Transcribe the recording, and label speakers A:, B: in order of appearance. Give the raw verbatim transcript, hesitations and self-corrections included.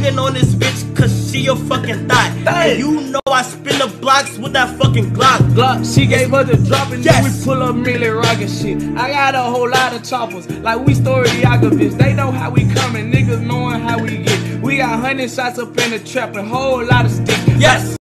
A: fucking on this bitch cause she a fucking thot. And you know I spin the blocks with that fucking Glock.
B: Glock, she gave us the drop and
A: Yes.
B: then we pull up Millie rockin' shit. I got a whole lot of choppers, like we storyographists. They know how we coming, niggas knowing how we get. We got hundred shots up in the trap and whole lot of sticks.
A: Yes.